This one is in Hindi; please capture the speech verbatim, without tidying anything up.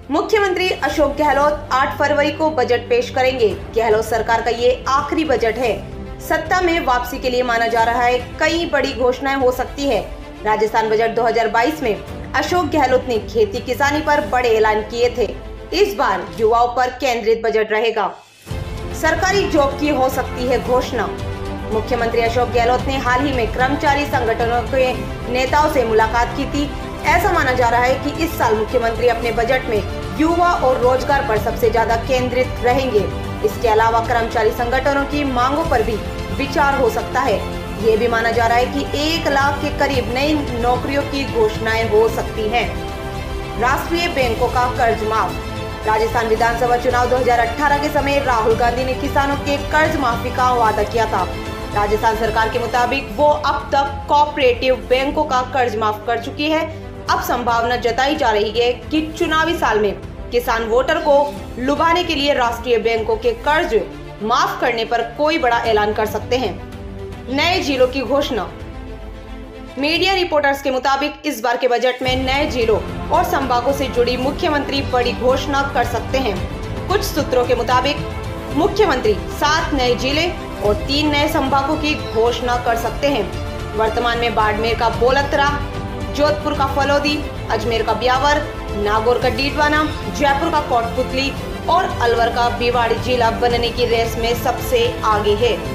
मुख्यमंत्री अशोक गहलोत आठ फरवरी को बजट पेश करेंगे। गहलोत सरकार का ये आखिरी बजट है। सत्ता में वापसी के लिए माना जा रहा है कई बड़ी घोषणाएं हो सकती है। राजस्थान बजट दो हज़ार बाईस में अशोक गहलोत ने खेती किसानी पर बड़े ऐलान किए थे। इस बार युवाओं पर केंद्रित बजट रहेगा। सरकारी जॉब की हो सकती है घोषणा। मुख्यमंत्री अशोक गहलोत ने हाल ही में कर्मचारी संगठनों के नेताओं से मुलाकात की थी। ऐसा माना जा रहा है कि इस साल मुख्यमंत्री अपने बजट में युवा और रोजगार पर सबसे ज्यादा केंद्रित रहेंगे। इसके अलावा कर्मचारी संगठनों की मांगों पर भी विचार हो सकता है। ये भी माना जा रहा है कि एक लाख के करीब नई नौकरियों की घोषणाएं हो सकती हैं। राष्ट्रीय बैंकों का कर्ज माफ। राजस्थान विधानसभा चुनाव दो हज़ार अठारह के समय राहुल गांधी ने किसानों के कर्ज माफी का वादा किया था। राजस्थान सरकार के मुताबिक वो अब तक कोऑपरेटिव बैंकों का कर्ज माफ कर चुकी है। अब संभावना जताई जा रही है कि चुनावी साल में किसान वोटर को लुभाने के लिए राष्ट्रीय बैंकों के कर्ज माफ करने पर कोई बड़ा ऐलान कर सकते हैं। नए जिलों की घोषणा। मीडिया रिपोर्टर्स के मुताबिक इस बार के बजट में नए जिलों और संभागों से जुड़ी मुख्यमंत्री बड़ी घोषणा कर सकते हैं। कुछ सूत्रों के मुताबिक मुख्यमंत्री सात नए जिले और तीन नए संभागों की घोषणा कर सकते हैं। वर्तमान में बाड़मेर का बोलतरा, जोधपुर का फलोदी, अजमेर का ब्यावर, नागौर का डीडवाना, जयपुर का कोटपुतली और अलवर का भिवाड़ी जिला बनने की रेस में सबसे आगे है।